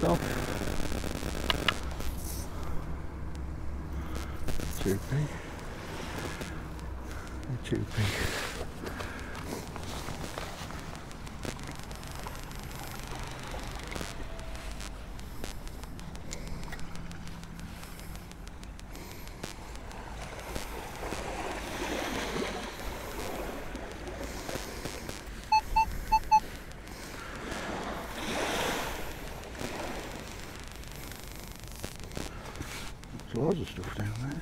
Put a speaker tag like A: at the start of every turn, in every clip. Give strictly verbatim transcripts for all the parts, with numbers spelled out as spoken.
A: off. two p. two p. There's loads of stuff down there.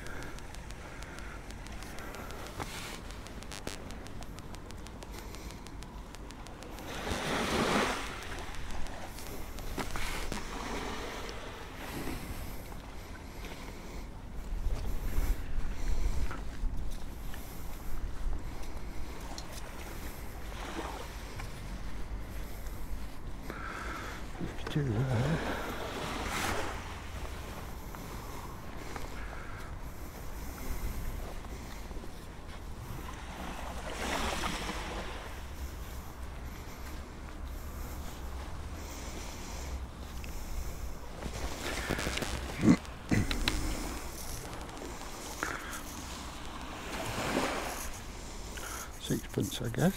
A: fifty-two there. Sixpence, I guess.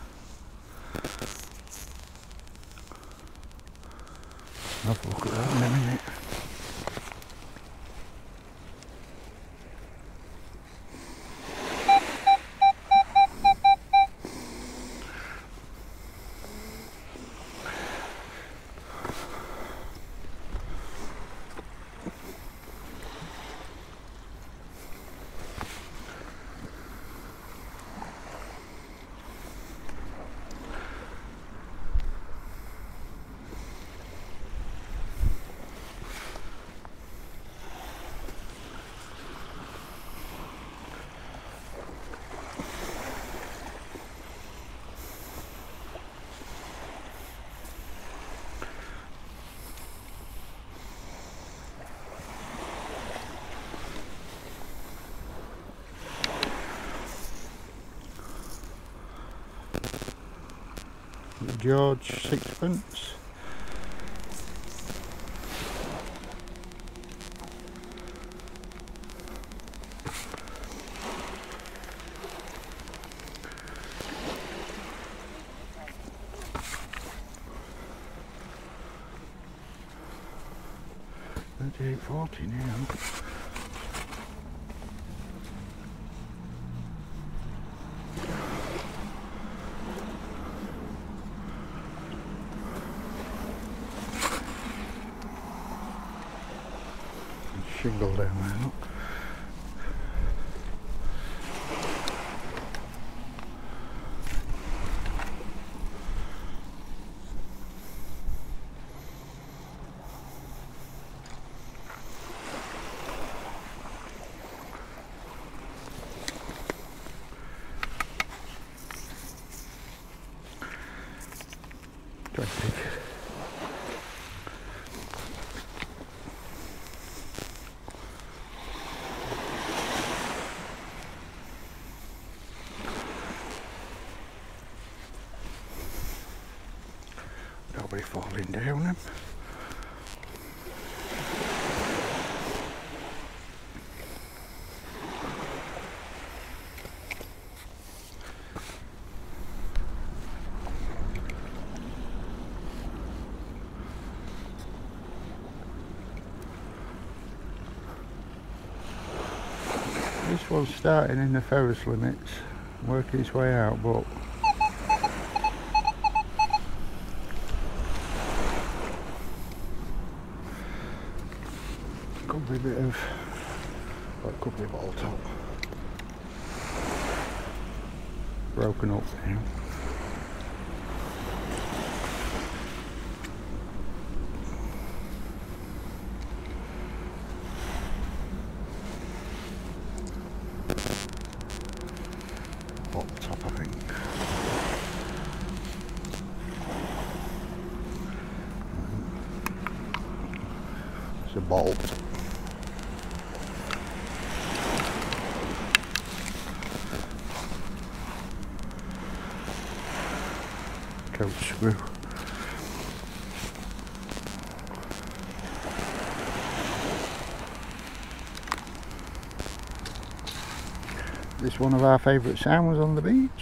A: I'll have a look at that in a minute. George, sixpence. thirty-eight forty now. Shingle down there, look. Twenty. Nobody falling down them. This one's starting in the Ferris limits, working its way out, but could be a bit of, well, it could be a bottle top. Broken up now. Bottle top, I think. It's a bolt. Coach screw. It's one of our favourite sounds on the beach.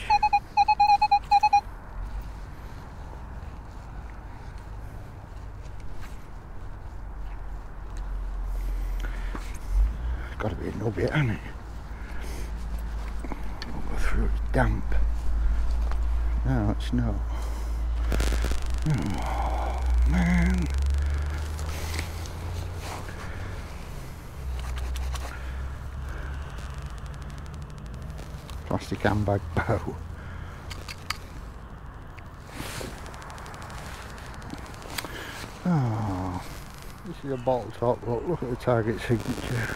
A: It's got to be a nubbit, hasn't it? I'll go through, it's damp. No, it's not. Oh, man. Plastic handbag bow. Oh, this is a bottle top. Look, look at the target signature.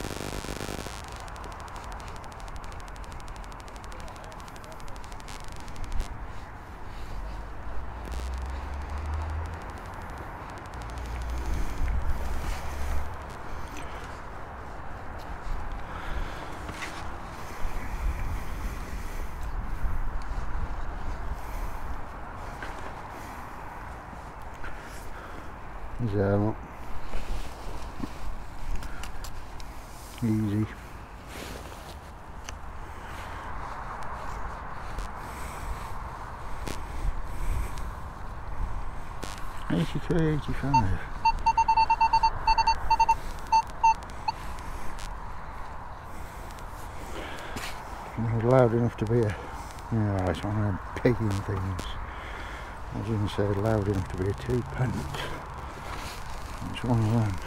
A: So easy. eighty-three, eighty-five. Not loud enough to be a, yeah, it's one of them pigging things. I didn't say loud enough to be a two pence. It's one of them.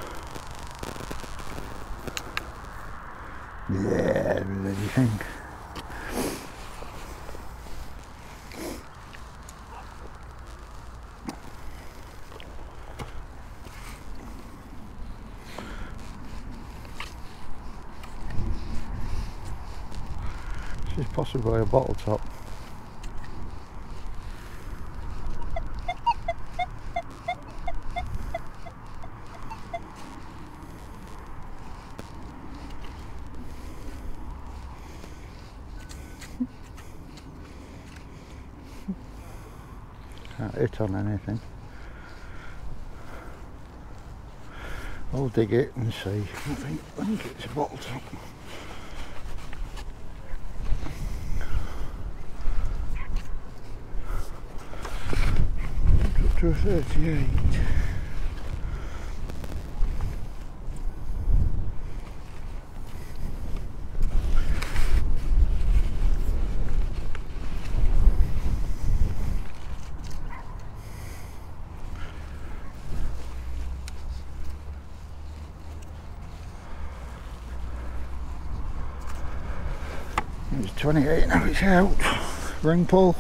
A: Yeah, what do you think? This is possibly a bottle top. Can't hit on anything. I'll dig it and see. I think, I think it's a bottle top. Up to a thirty-eight. It's twenty-eight, now it's out. Ring pull.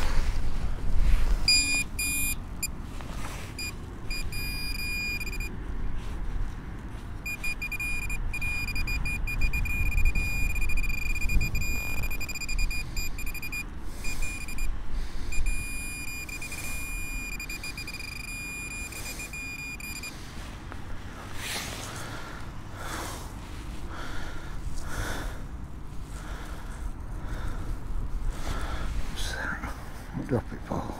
A: Drop it, Paul.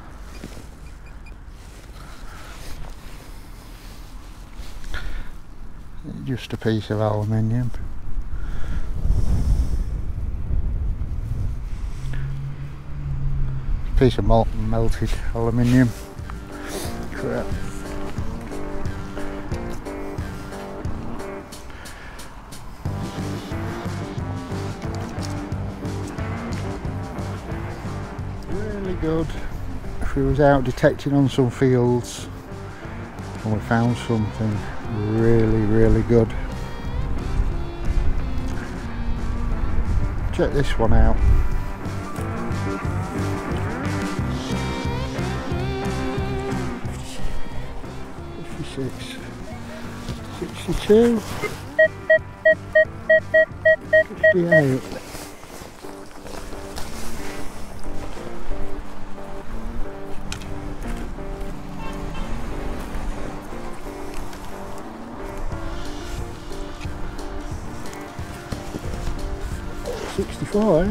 A: Just a piece of aluminium. Piece of molten melted aluminium. Crap. Good. If we was out detecting on some fields and we found something really really good. Check this one out. fifty-six, sixty-two, fifty-eight. sixty-four.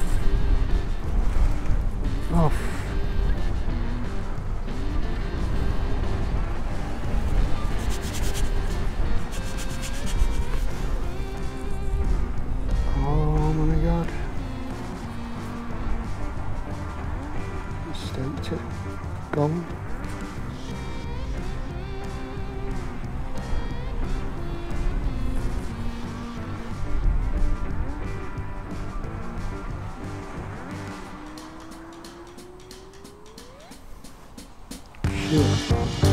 A: Off.
B: do it.